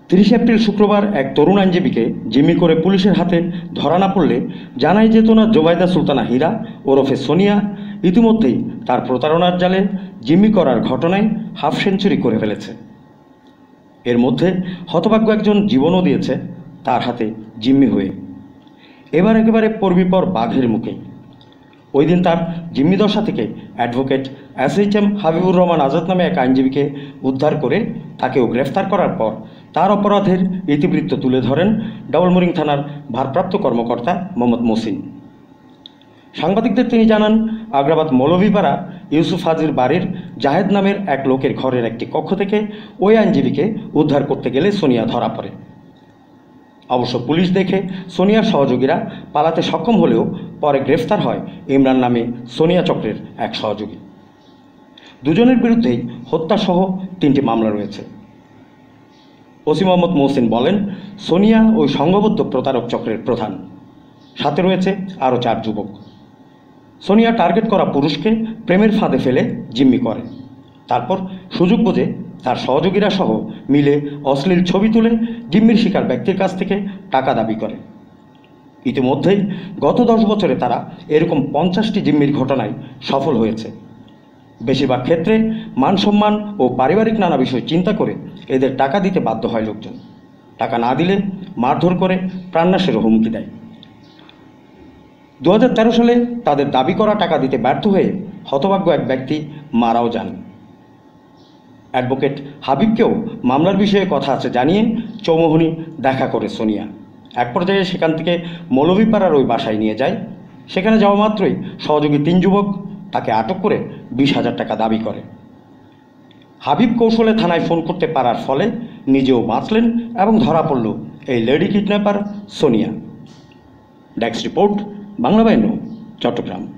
30 April শুক্রবার এক তরুণ আইনজীবীকে জিম্মি করে পুলিশের হাতে ধরা না পড়লে জানাই যেত না জোবাইদা সুলতানা হীরা ওরফে সোনিয়া ইতিমধ্যেই তার প্রতারণার জালে জিম্মি করার ঘটনায় হাফ সেঞ্চুরি করে ফেলেছে। এর মধ্যে হতভাগ্য একজন জীবনও দিয়েছে তার হাতে জিম্মি হয়ে। এবার একেবারে পরবিপর বাঘের মুখে। ওই দিন তার জিম্মি দশা থেকে অ্যাডভোকেট এস.এইচ.এম হাবিবুর রহমান আজাদ নামে এক আইনজীবীকে উদ্ধার করে তাকেও গ্রেফতার করার পর তার অপরাধের ইতিবৃত্ত তুলে ধরেন ডবলম থানার ভারপ্রাপ্ত কর্মকর্তা মোহাম্মদ মহসিন। সাংবাদিকদের তিনি জানান, আগ্রাবাদ মৌলভীপাড়া ইউসুফ হাজির বাড়ির জাহেদ নামের এক লোকের ঘরের একটি কক্ষ থেকে ওই আইনজীবীকে উদ্ধার করতে গেলে সোনিয়া ধরা পড়ে। অবশ্য পুলিশ দেখে সোনিয়ার সহযোগীরা পালাতে সক্ষম হলেও পরে গ্রেফতার হয় ইমরান নামে সোনিয়া চক্রের এক সহযোগী। দুজনের বিরুদ্ধেই হত্যাসহ 3টি মামলা রয়েছে। ওসি মোহাম্মদ মহসিন বলেন, সোনিয়া ওই সংঘবদ্ধ প্রতারক চক্রের প্রধান, সাথে রয়েছে আরও 4 যুবক। সোনিয়া টার্গেট করা পুরুষকে প্রেমের ফাঁদে ফেলে জিম্মি করে, তারপর সুযোগ বুঝে তার সহযোগীরা সহ মিলে অশ্লীল ছবি তুলে জিম্মির শিকার ব্যক্তির কাছ থেকে টাকা দাবি করে। ইতিমধ্যেই গত 10 বছরে তারা এরকম 50টি জিম্মির ঘটনায় সফল হয়েছে। বেশিরভাগ ক্ষেত্রে মান সম্মান ও পারিবারিক নানা বিষয় চিন্তা করে এদের টাকা দিতে বাধ্য হয় লোকজন। টাকা না দিলে মারধর করে প্রাণনাশেরও হুমকি দেয়। 2013 সালে তাদের দাবি করা টাকা দিতে ব্যর্থ হয়ে হতভাগ্য এক ব্যক্তি মারাও যান। অ্যাডভোকেট হাবিবকেও মামলার বিষয়ে কথা আছে জানিয়ে চৌমুহনী দেখা করে সোনিয়া। এক পর্যায়ে সেখান থেকে মৌলভীপাড়ার ওই বাসায় নিয়ে যায়। সেখানে যাওয়া মাত্রই সহযোগী 3 যুবক তাকে আটক করে 20,000 টাকা দাবি করে। হাবিব কৌশলে থানায় ফোন করতে পারার ফলে নিজেও বাঁচলেন এবং ধরা পড়ল এই lady kidnapper Sonia. Desk report, Bangla বায়ান্ন, চট্টগ্রাম।